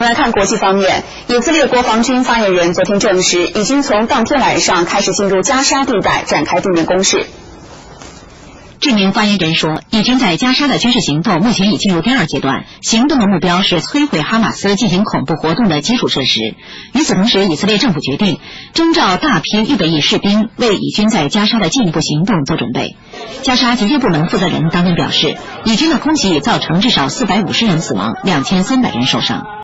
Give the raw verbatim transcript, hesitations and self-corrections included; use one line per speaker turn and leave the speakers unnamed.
来看国际方面，以色列国防军发言人昨天证实，已经从当天晚上开始进入加沙地带展开地面攻势。
这名发言人说，以军在加沙的军事行动目前已进入第二阶段，行动的目标是摧毁哈马斯进行恐怖活动的基础设施。与此同时，以色列政府决定征召大批预备役士兵，为以军在加沙的进一步行动做准备。加沙警戒部门负责人当天表示，以军的空袭已造成至少四百五十人死亡，两千三百人受伤。